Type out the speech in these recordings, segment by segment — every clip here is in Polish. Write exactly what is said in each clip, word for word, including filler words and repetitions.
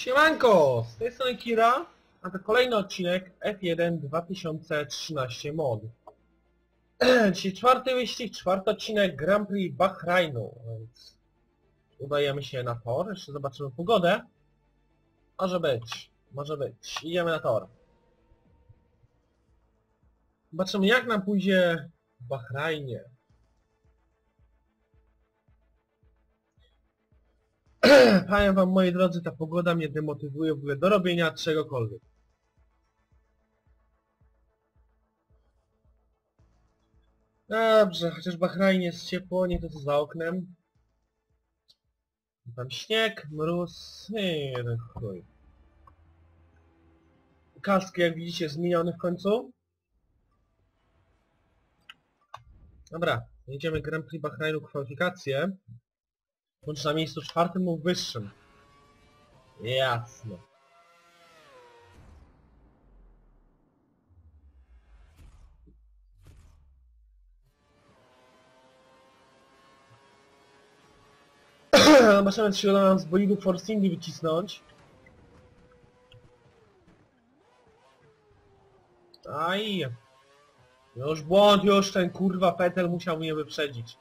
Siemanko, z tej strony Kira, a to kolejny odcinek F jeden dwa tysiące trzynaście mod. Dzisiaj czwarty wyścig, czwarty odcinek Grand Prix Bahrainu, więc udajemy się na tor, jeszcze zobaczymy pogodę. Może być, może być, idziemy na tor. Zobaczymy jak nam pójdzie w Bahrajnie. Powiem wam, moi drodzy, ta pogoda mnie demotywuje w ogóle do robienia czegokolwiek. Dobrze, chociaż w Bahrajnie jest ciepło, nie to co za oknem. Tam śnieg, mróz, i chuj. Kask, jak widzicie, zmieniony w końcu. Dobra, jedziemy Grand Prix Bahrajnu, kwalifikacje. Bądź na miejscu czwartym lub wyższym. Jasno. Zobaczymy, czy się uda nam z bolidu Force Indy wycisnąć. Aj. Już błąd, już ten kurwa Petel musiał mnie wyprzedzić.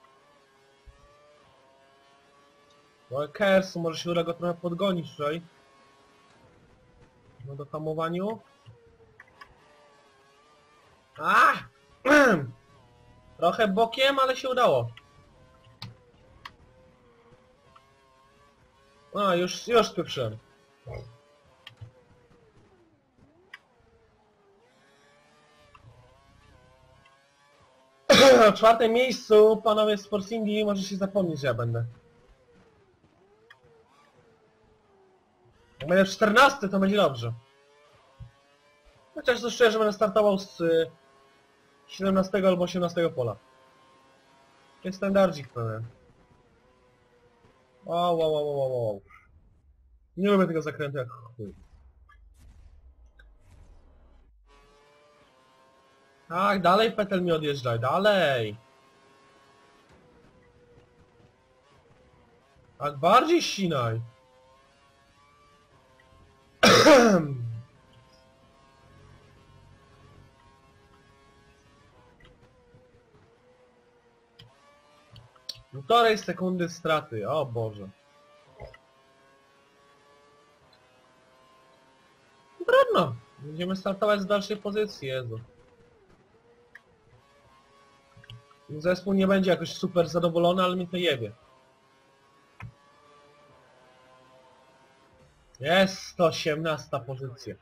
No Kersu, może się uda go trochę podgonić tutaj. No do hamowaniu. A! Trochę bokiem, ale się udało. A, już, już spieprzyłem. W czwartym miejscu, panowie z Force Indy, może się zapomnieć, że ja będę. Jak będę czternasty, to będzie dobrze. Chociaż to szczerze, będę startował z y, siedemnastego albo osiemnastego pola. To jest standardzik pewnie. Wow, wow, wow, wow, wow. Nie lubię tego zakrętu jak chuj. Tak, dalej Petel mi odjeżdżaj, dalej! Tak, bardziej ścinaj! Półtorej sekundy straty, o Boże. Trudno, będziemy startować z dalszej pozycji, Jezu. Zespół nie będzie jakoś super zadowolony, ale mi to jebie. Jest sto osiemnasta pozycja.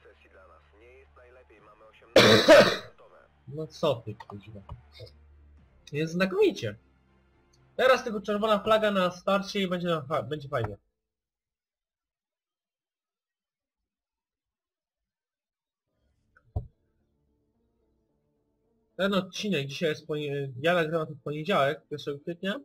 No co ty, kuźwa. Jest znakomicie. Teraz tylko czerwona flaga na starcie i będzie, będzie fajnie. Ten odcinek dzisiaj jest poniedziałek, ja nagrywam to w poniedziałek, pierwszego kwietnia.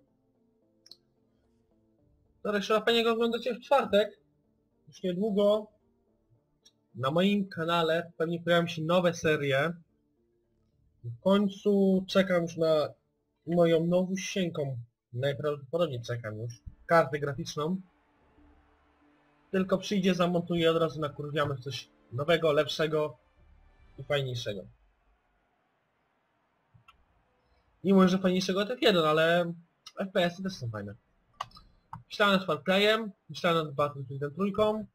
Teraz trzeba fajnie go oglądacie w czwartek. Już niedługo na moim kanale pewnie pojawią się nowe serie. W końcu czekam już na moją nowusieńką, najprawdopodobniej czekam już, kartę graficzną. Tylko przyjdzie, zamontuję, od razu nakurwiamy w coś nowego, lepszego i fajniejszego. Nie mówię, że fajniejszego od F jeden, ale F P S-y też są fajne. Myślałem nad Farplayem, myślałem nad Battlefield trójką.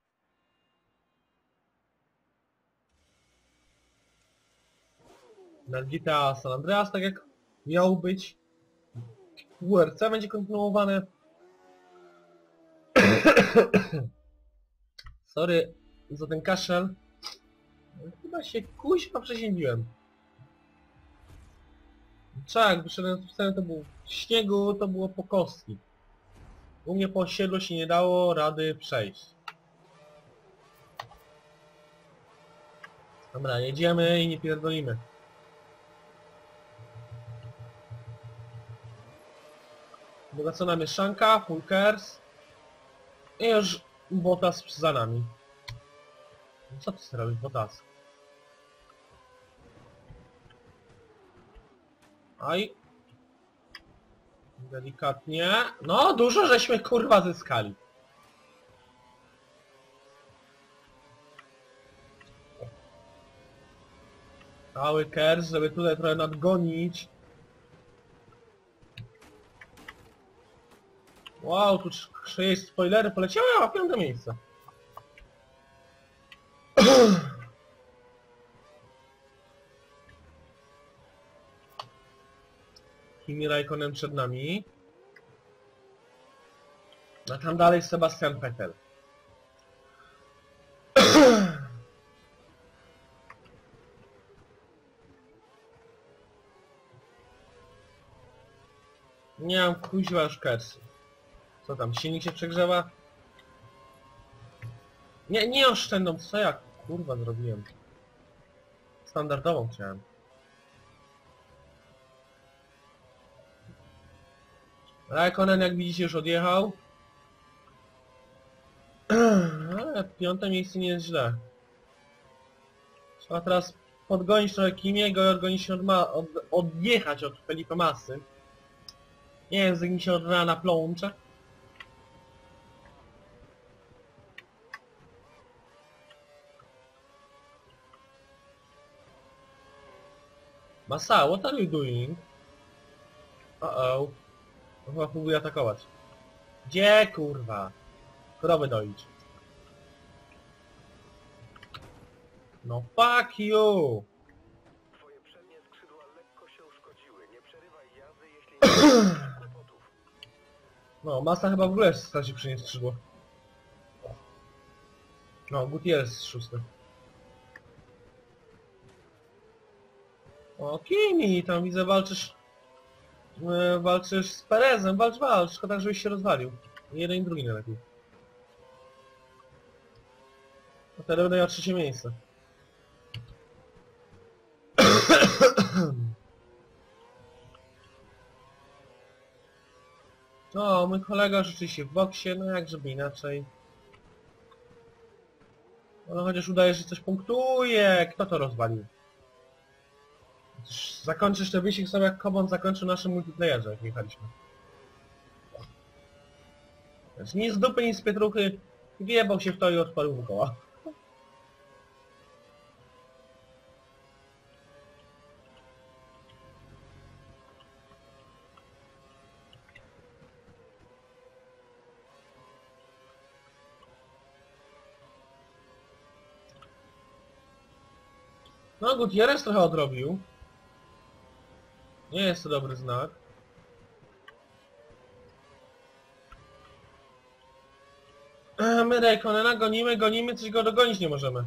Nad G T A San Andreas, tak jak miało być. W R C będzie kontynuowane. Sorry za ten kaszel. Chyba się kuźwa przeziębiłem. Tak, wyszedłem z sceny, to był w śniegu, to było po kostki. U mnie po osiedlu się nie dało rady przejść. Dobra, jedziemy i nie pierdolimy. Bogacona mieszanka, Fulkers. I już Bottas za nami. Co ty robisz, Bottas? Aj. Delikatnie. No, dużo żeśmy kurwa zyskali. Cały kers, żeby tutaj trochę nadgonić. Wow, tu sześć spoilery poleciały, a piąte miejsce. Kimi Raikkonen przed nami. A tam dalej Sebastian Vettel. Nie mam kuźwa już kersy. Co tam, silnik się przegrzewa? Nie, nie oszczędną, co ja kurwa zrobiłem? Standardową chciałem. Raikkonen, jak widzicie, już odjechał. Ale piąte miejsce nie jest źle. Trzeba teraz podgonić trochę Kimiego i odgonić się od, ma od odjechać od Felipe Massy. Nie wiem, z jakim się od rana plącze. Massa, what are you doing? Uh-oh. Chyba próbuje atakować. Gdzie, kurwa? Krowy doić. No fuck you! Twoje przednie skrzydła lekko się uszkodziły. Nie przerywaj jazdy, jeśli nie ma kłopotów. No, Massa chyba w ogóle straci przy niej skrzydło. No, Gutierrez szósty. O, Kimi, tam widzę walczysz... Yy, walczysz z Perezem, walcz, walcz, szkoda, żebyś się rozwalił. Jeden i drugi najlepiej. A teraz będę miał trzecie miejsce. O, mój kolega rzeczywiście w boksie, no jak żeby inaczej. No chociaż udaje, że coś punktuje. Kto to rozwalił? Przecież zakończysz ten wyścig sobie jak Kobon zakończył naszym multiplayerze, jak jechaliśmy. Więc ni z dupy, ni z pietruchy wjebał się w to i odpalił mu koła. No, Gutierrez trochę odrobił. Nie jest to dobry znak. A my Raikkonena gonimy, gonimy, coś go dogonić nie możemy.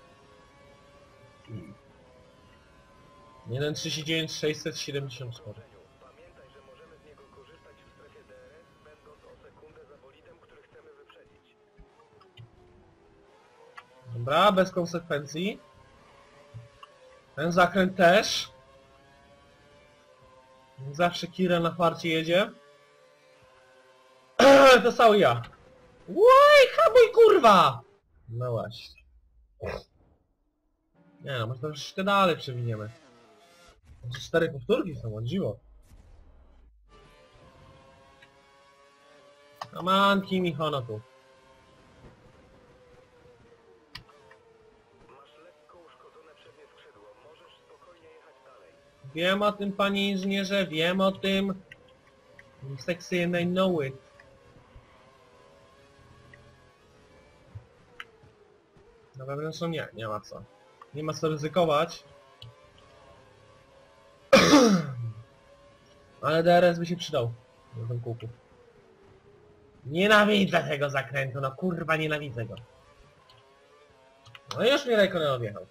jeden trzydzieści dziewięć sześćset siedemdziesiąt cztery. Pamiętaj, że możemy z niego korzystać w strefie D R S, będąc o sekundę za bolidem, który chcemy wyprzedzić. Dobra, bez konsekwencji. Ten zakręt też. Zawsze Kira na farcie jedzie. To cały ja. Łoj, hamuj kurwa! No właśnie. Nie no, może troszeczkę dalej przewiniemy. Cztery powtórki są, o dziwo. Amanki mi hono tu. Masz lekko uszkodzone przednie skrzydło. Możesz spokojnie jechać dalej. Wiem o tym, panie inżynierze, wiem o tym. I'm sexy and I know it. Na wewnętrzną nie, nie ma co. Nie ma co ryzykować. Ale D R S by się przydał na tym kółku. Nienawidzę tego zakrętu, no kurwa nienawidzę go. No i już mnie Raikkonen odjechał.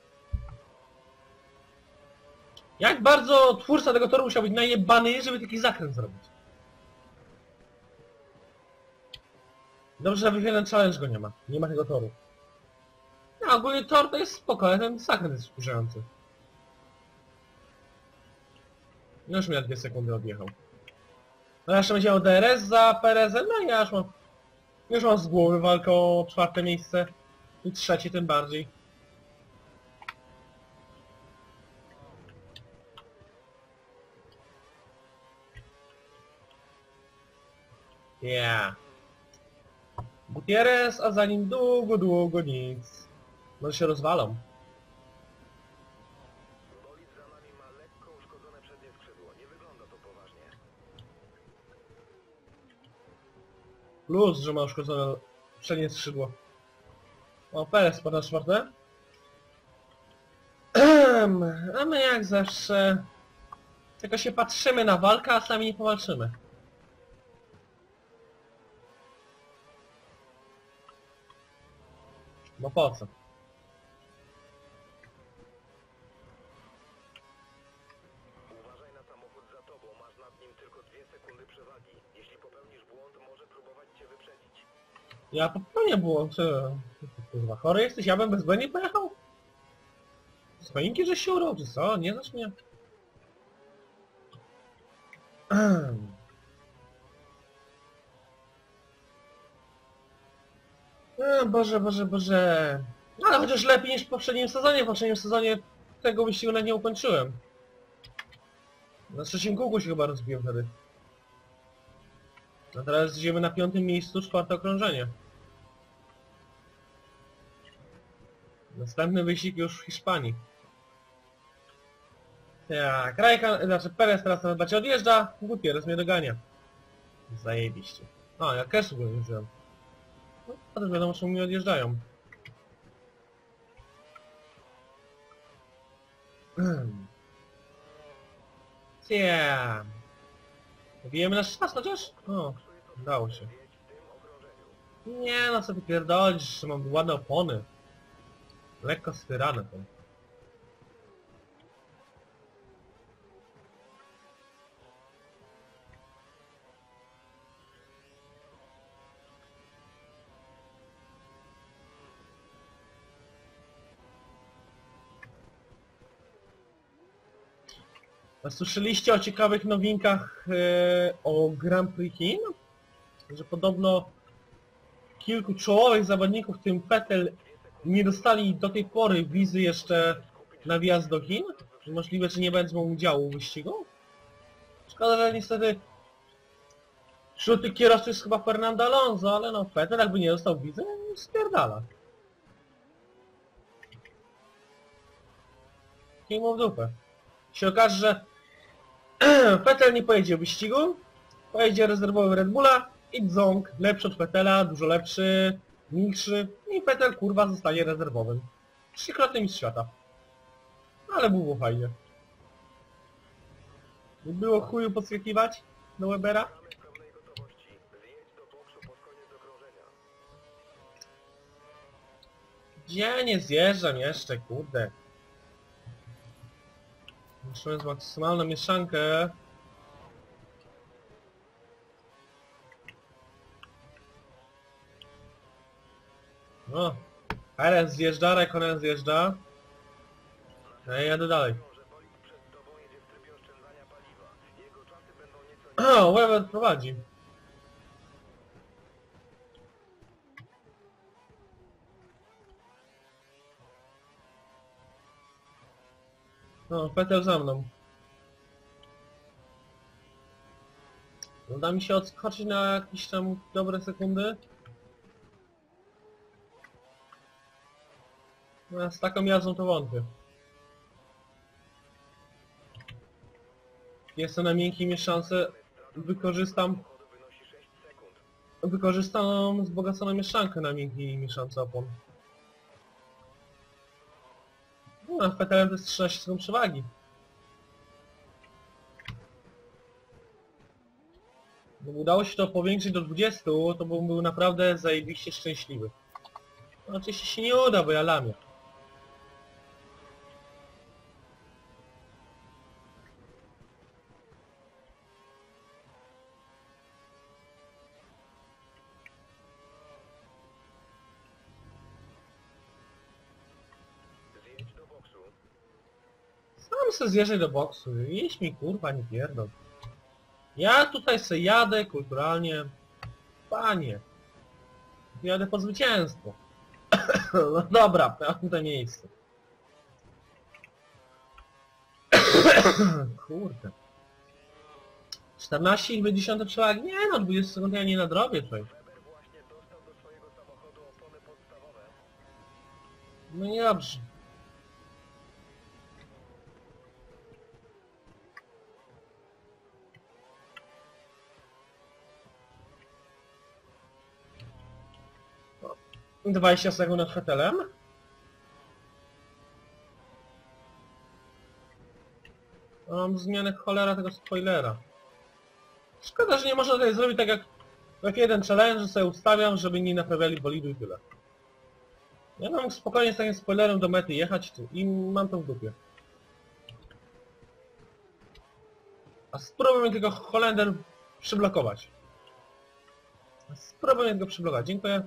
Jak bardzo twórca tego toru musiał być najebany, żeby taki zakręt zrobić. Dobrze, że w jeden challenge go nie ma. Nie ma tego toru. No, ogólnie tor to jest spoko, ale ten zakręt jest wkurzający. No już mi na dwie sekundy odjechał. No jeszcze będzie miał D R S za Perezem, no i ja już mam... Już mam z głowy walkę o czwarte miejsce. I trzecie tym bardziej. Yeah. Gutierrez, a za nim długo, długo nic. Może się rozwalą. Bolid Plus, że ma uszkodzone przednie skrzydło. O, Perez po raz czwarte. A my jak zawsze... Tylko się patrzymy na walkę, a sami nie powalczymy. No po co? Uważaj na samochód za tobą, masz nad nim tylko dwie sekundy przewagi. Jeśli popełnisz błąd, może próbować cię wyprzedzić. Ja popełnię błąd. e, Kurwa, chory jesteś? Ja bym bezbłędnie pojechał? Z choinki, że się urwał, czy co? Nie znasz mnie? E, Boże, Boże, Boże. No, ale chociaż lepiej niż w poprzednim sezonie. W poprzednim sezonie tego wyścigu nawet nie ukończyłem. Na trzecim kółku się chyba rozbiłem wtedy. A teraz idziemy na piątym miejscu, czwarte okrążenie. Następny wyścig już w Hiszpanii. Tak, Rajka, znaczy Perez teraz na bacie odjeżdża, Gutierrez mnie dogania. Zajebiście. O, ja Kesu go nie wziąłem. No, a też wiadomo, czemu mi odjeżdżają. Cia. Bijemy nasz czas chociaż? O, udało się. Nie no, co ty pierdolisz, że mam ładne opony. Lekko styrane to. A słyszeliście o ciekawych nowinkach e, o Grand Prix Chin? Że podobno kilku czołowych zawodników, w tym Vettel, nie dostali do tej pory wizy jeszcze na wjazd do Chin? Możliwe, że nie będą udziału w wyścigu? Szkoda, że niestety wśród tych kierowców jest chyba Fernando Alonso, ale no Vettel jakby nie dostał wizy, spierdala. I mu w dupę. Się okaże, że Vettel nie pojedzie w wyścigu, pojedzie rezerwowy Red Bulla i dzong, lepszy od Vettela, dużo lepszy, milszy i Vettel kurwa zostanie rezerwowym. Trzykrotny mistrz świata. Ale było fajnie. Nie było chuju podskakiwać do Webera? Mamy w pełnej gotowości. Zjedź do boksu pod koniec okrążenia. Gdzie nie zjeżdżam jeszcze, kurde. Muszę mieć maksymalną mieszankę. No. Perez zjeżdża, Raikkonen zjeżdża. Ja jadę dalej. Że bolid przed tobą jedzie w trybie oszczędzania paliwa. Jego czasy będą nieco... O, Weber prowadzi. No, Vettel za mną. Uda mi się odskoczyć na jakieś tam dobre sekundy. No, z taką jazdą to wątpię. Jestem na miękkiej mieszance. Wykorzystam... Samochodu wynosi sześć sekund. Wykorzystam wzbogaconą mieszankę na miękkiej mieszance opon. No, a w P T L to jest trzynaście sekund przewagi. Gdyby udało się to powiększyć do dwudziestu, to bym był naprawdę zajebiście szczęśliwy. No, oczywiście się nie uda, bo ja lamię. Zjedź do boksu. Sam se zjeżdżaj do boksu. Jeźdź mi kurwa, nie pierdol. Ja tutaj se jadę kulturalnie. Panie. Jadę po zwycięstwo. No dobra, piąte miejsce. Kurde. czternaście i dwie dziesiąte przewagi? Nie no, dwadzieścia sekund ja nie nadrobię tutaj. Weber właśnie dostał do swojego samochodu opony podstawowe. No nie dobrze. dwadzieścia sekund nad Vettelem. Mam zmianę cholera tego spoilera. Szkoda, że nie można tutaj zrobić tak jak w F jeden Challenge, że sobie ustawiam, żeby nie naprawiali bolidu i tyle. Ja mam spokojnie z takim spoilerem do mety jechać tu i mam to w dupie. A spróbuj tylko Holender przyblokować. Spróbuj tego przyblokować. Dziękuję.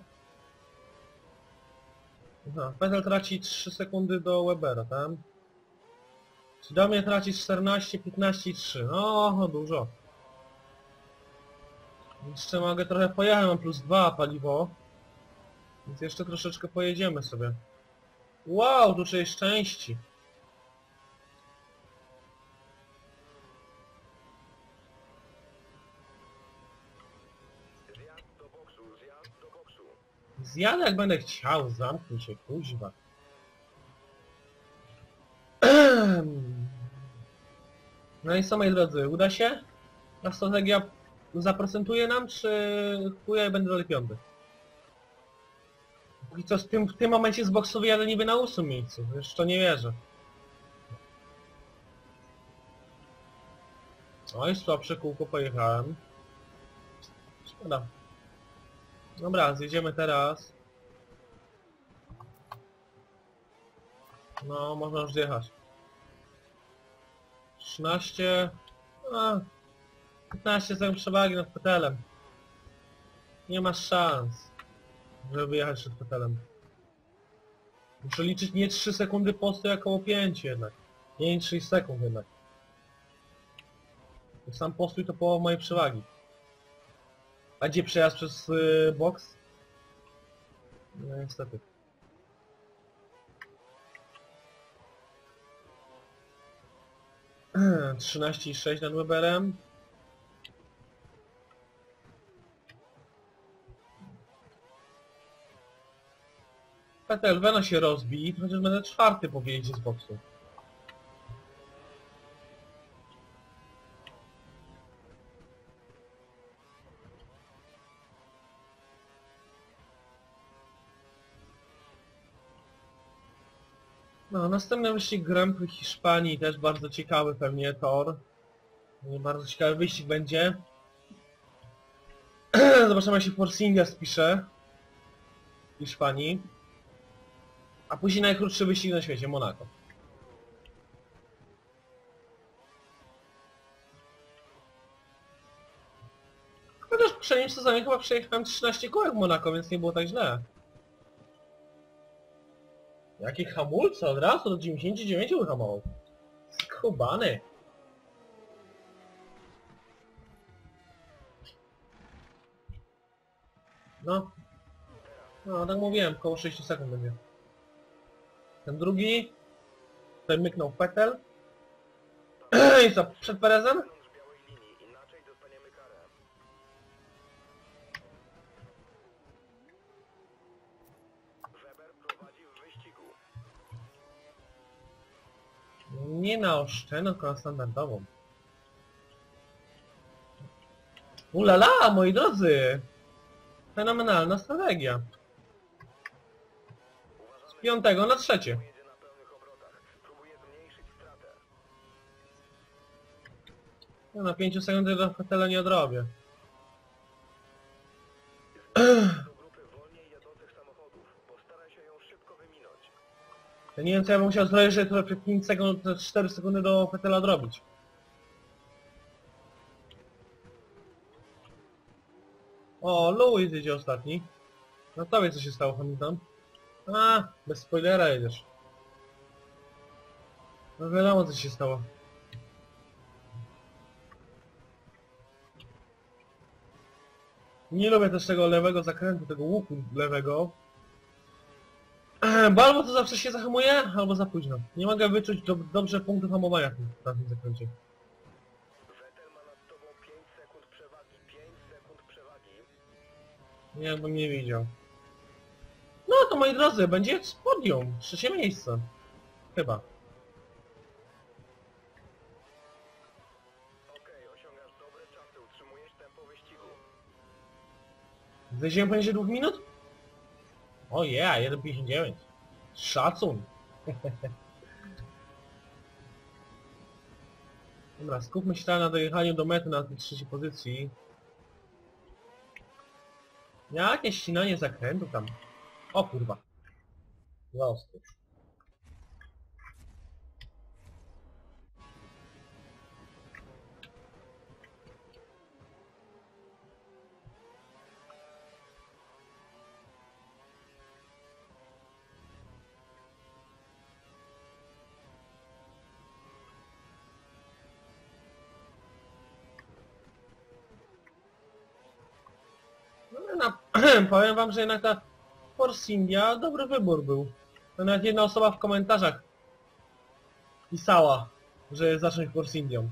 Aha, Vettel traci trzy sekundy do Webera, tak? Czy do mnie traci czternaście, piętnaście i trzy. No, dużo. Jeszcze mogę trochę pojechać, mam plus dwa paliwo. Więc jeszcze troszeczkę pojedziemy sobie. Wow, tu czuję szczęści. Zjazd do boksu, zjazd do boksu. Zjadę jak będę chciał, zamknij się, kuźwa. No i co, moi drodzy, uda się? Ta strategia zaprocentuje nam, czy chuja i będę dalej piąty? Póki co w tym, w tym momencie z boksu wyjadę niby na ósmym miejscu, już to nie wierzę. Oj, słabsze kółko pojechałem. Szkoda. Dobra, zjedziemy teraz. No, można już zjechać. trzynaście... A, piętnaście sekund przewagi nad Vettelem. Nie ma szans, żeby jechać przed Vettelem. Muszę liczyć nie trzy sekundy postu, jak około pięć jednak. Nie sześć sekund jednak. Sam postój to połowa mojej przewagi. A gdzie przejazd przez yy, boks? No niestety. trzynaście i sześć nad Weberem. Vettel, Vena się rozbij, chociaż będę czwarty po wyjeździe z boksu. No, następny wyścig Grand Prix Hiszpanii, też bardzo ciekawy pewnie tor. Bardzo ciekawy wyścig będzie. Zobaczymy, jak się Force India spisze w Hiszpanii. A później najkrótszy wyścig na świecie, Monaco. Chociaż w poprzednim sezonie chyba przejechałem trzynaście kółek w Monaco, więc nie było tak źle. Jakie hamulce od razu do dziewięćdziesięciu dziewięciu wyhamował. Skubany. No. No, tak mówiłem, około sześć sekund będzie. Ten drugi. Tutaj myknął Vettel. I co, przed Perezem? Wewnątrz białej linii, inaczej dostaniemy karę. Weber prowadzi w wyścigu. Nie na oszczędną, tylko na standardową. Ulala, moi drodzy! Fenomenalna strategia. Z piątego na trzecie. Jedzie na pełnych obrotach. Próbuje zmniejszyć stratę. Ja na pięciu sekund do Vettela nie odrobię. Do grupy wolniej jadących samochodów. Postaraj się ją szybko wyminąć. Ja nie wiem, co ja bym musiał zrobić, żeby trochę pięć sekund, cztery sekundy do Vettela odrobić. O, Lewis jedzie ostatni. No tobie co się stało, Hamilton? A, bez spoilera jedziesz. No wiadomo co się stało. Nie lubię też tego lewego zakrętu, tego łuku lewego. Bo albo to zawsze się zahamuje, albo za późno. Nie mogę wyczuć do, dobrze punktu hamowania na tym zakręcie. Vettel ma nad tobą pięć sekund przewagi. pięć sekund przewagi. Nie, bym nie widział. No to moi drodzy, będzie z podium. Trzecie miejsce. Chyba. Okej, osiągasz dobre czasy. Utrzymujesz tempo wyścigu. Zejdziemy poniżej dwóch minut? O yeah, jeden pięćdziesiąt dziewięć. Szacun. Dobra, skupmy się teraz na dojechaniu do mety na tej trzeciej pozycji. Jakieś ścinanie zakrętu tam. O kurwa. Za ostro. No, na, powiem wam, że jednak ta Force India dobry wybór był. To nawet jedna osoba w komentarzach pisała, że zacząć Force Indią.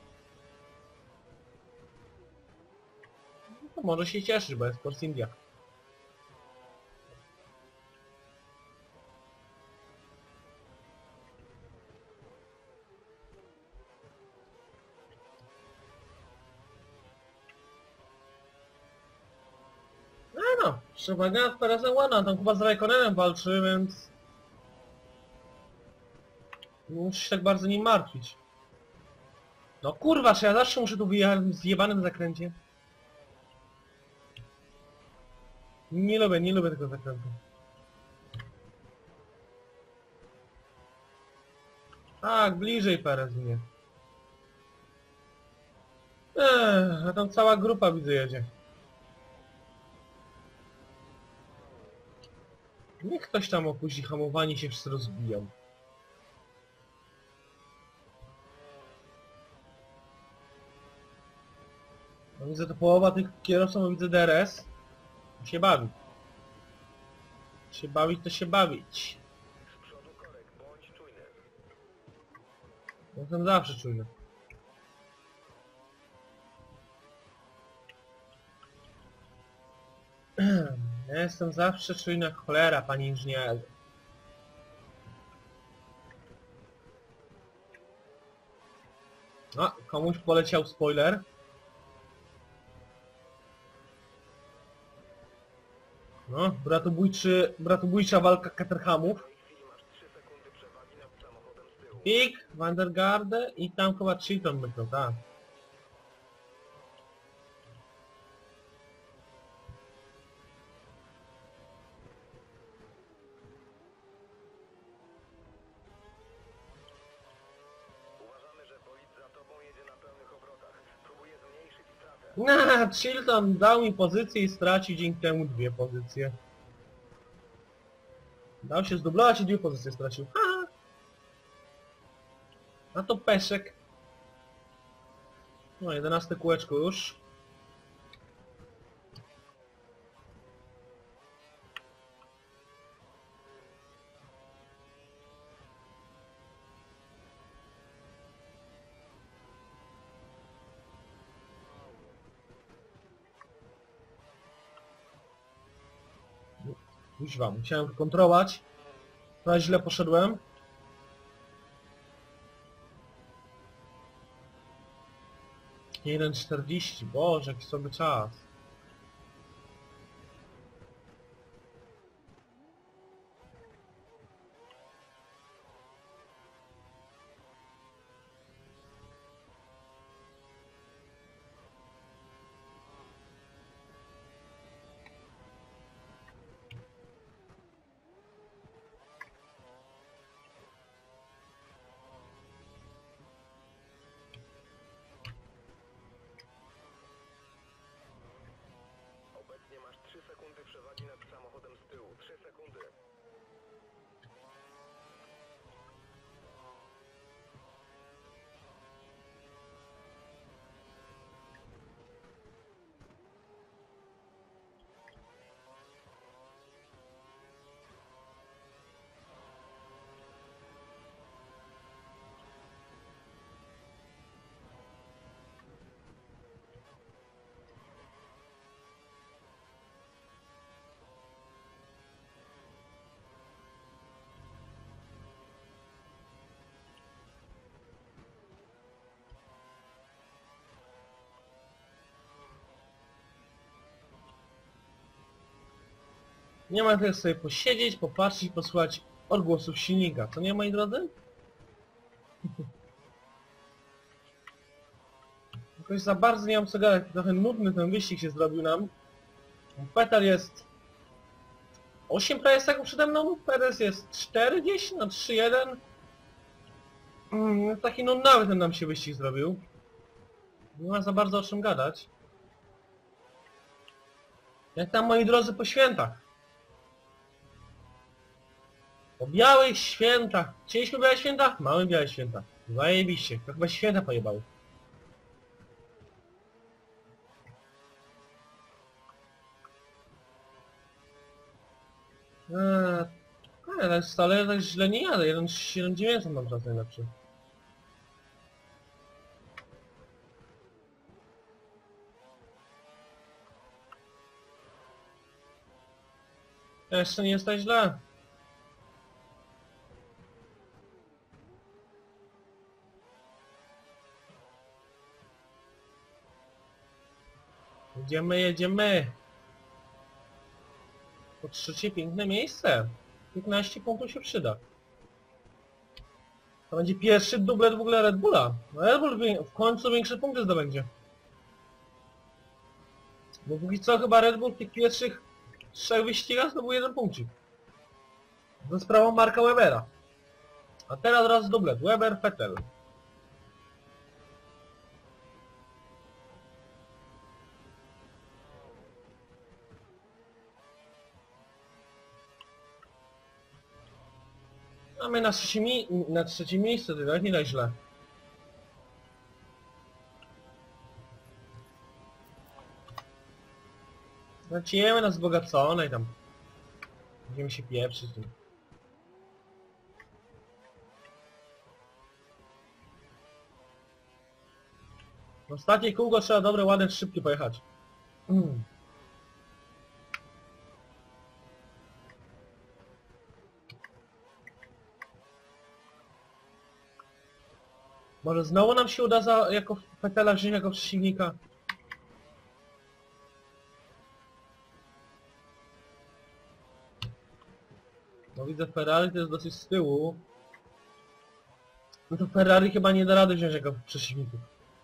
No to może się cieszyć, bo jest Force India. No no, przewaga z Perezem ładna, tam chyba z Raikkonenem walczy, więc... Nie musisz się tak bardzo nim martwić. No kurwa, czy ja zawsze muszę tu wyjechać w zjebanym zakręcie? Nie lubię, nie lubię tego zakrętu. Tak, bliżej Perez mnie. Eee, a tam cała grupa widzę jedzie. Niech ktoś tam opuści hamowanie i się wszyscy rozbiją. No widzę, to połowa tych kierowców, bo widzę D R S. Się bawi. Się bawić to się bawić. Z przodu korek, bądź czujny. Jestem zawsze czujny. Ja jestem zawsze czujny jak cholera, panie inżynierze. A, komuś poleciał spoiler. No, bratobójczy, bratobójcza walka Caterhamów. W tej chwili masz trzy sekundy przewagi nad samochodem z tyłu. Pik, Vandergarde i tam chyba Cheaton myślał, tak. Uważamy, że bolid za tobą jedzie na pełnych obrotach. Próbuje zmniejszyć stratę. Na, Chilton dał mi pozycję i stracił dzięki temu dwie pozycje. Dał się zdublować i dwie pozycje stracił. Ha! A to peszek. No, jedenaste kółeczko już. Kuźwa, musiałem kontrolować. Trochę źle poszedłem. jeden czterdzieści, boże, jaki sobie czas. Nie ma też sobie posiedzieć, popatrzeć, posłuchać odgłosów silnika. Co nie, moi drodzy? Jakoś za bardzo nie mam co gadać. Trochę nudny ten wyścig się zrobił nam. Vettel jest osiem prawie sekund przede mną, Perez jest cztery gdzieś, no trzy jeden. Mm, taki nudnawy ten nam się wyścig zrobił. Nie ma za bardzo o czym gadać. Jak tam, moi drodzy, po świętach? Po białych świętach. Chcieliśmy białe święta? Mamy białe święta. Zajebiście. To chyba święta pojebały. Eee, ale wcale tak źle nie jadę. jeden siedem dziewięćset mam czas najlepszy. Jeszcze nie jest tak źle. Jedziemy, jedziemy. Po trzecie piękne miejsce. piętnaście punktów się przyda. To będzie pierwszy dublet w ogóle Red Bulla. No Red Bull w końcu większe punkty zdobędzie. Bo póki co chyba Red Bull w tych pierwszych trzech wyścigach zdobył jeden punkcik. Za sprawą Marka Webera. A teraz raz dublet. Weber, Vettel. A my na trzecim, mi na trzecim miejscu, to tak nie tak źle. Lecimy na wzbogacone i tam będziemy się pieprzyć. W ostatniej kółko trzeba dobre, ładne, szybkie pojechać. Mm. Może znowu nam się uda za, jako Vettela wziąć jako przeciwnika? No widzę Ferrari, to jest dosyć z tyłu. No to Ferrari chyba nie da rady wziąć jako przeciwników.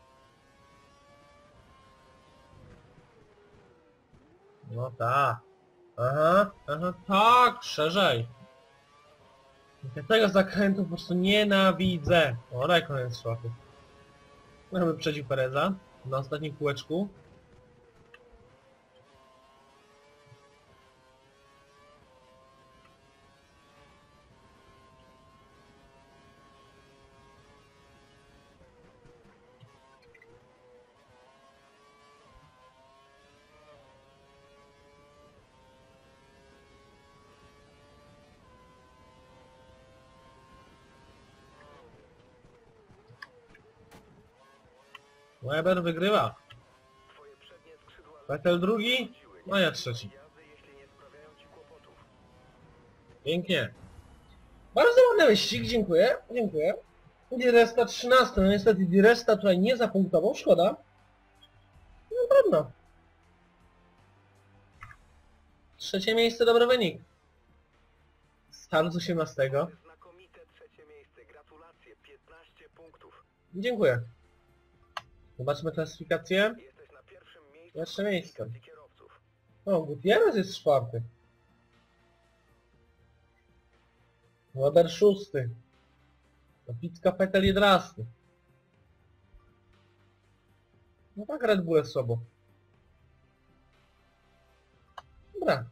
No tak. Aha, aha, tak, szerzej. Ja tego zakrętu po prostu nienawidzę. O, Raikkonen jest czwarty. No, wyprzedził Pereza na ostatnim kółeczku. Weber wygrywa. Twoje przednie skrzydła Vettel drugi, a ja trzeci. jazdy, jeśli nie sprawiają ci kłopotów. Pięknie. Bardzo ładny wyścig, dziękuję, dziękuję. Di Resta trzynasty, no niestety Di Resta tutaj nie zapunktował, szkoda. No trudno. Trzecie miejsce, dobry wynik. Start z osiemnastego. Znakomite trzecie miejsce. Gratulacje. piętnaście punktów. Dziękuję. Zobaczmy klasyfikację. Jesteś na pierwszym miejscu Pierwsze miejsce. w klasyfikacji kierowców. O, Gutierrez jest czwarty. Weber szósty. Picka, Vettel jedenasty. No tak, Red Bull jest słabo. Dobra.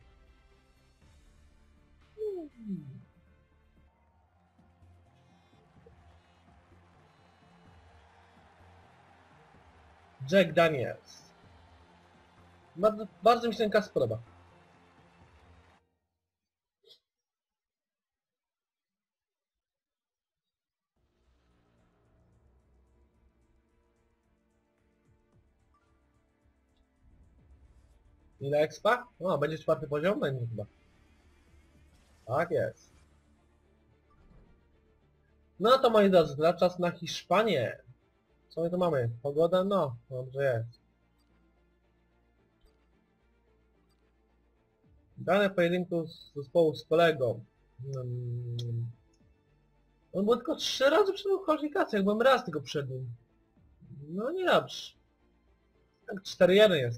Jack Daniels. Bardzo, bardzo mi się ten kas podoba. Ile expa? O, będzie czwarty poziom? Będzie chyba. Tak jest. No to moi drodzy, teraz czas na Hiszpanię. Co my tu mamy? Pogoda? No, dobrze jest. Dane pojedynku z zespołu z kolegą. Hmm. On był tylko trzy razy przy tych kwalifikacjach, byłem raz tylko przed nim. No nie dobrze. Tak cztery jeden jest.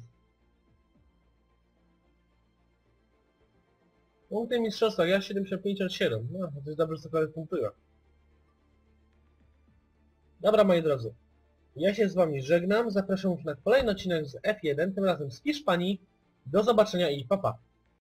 Punkty mistrzostwa, ja siedemdziesiąt pięć siedem. No, to jest dobrze, że cokolwiek punktuje. Dobra, moi drodzy. Ja się z wami żegnam, zapraszam już na kolejny odcinek z F jeden, tym razem z Hiszpanii. Do zobaczenia i pa pa.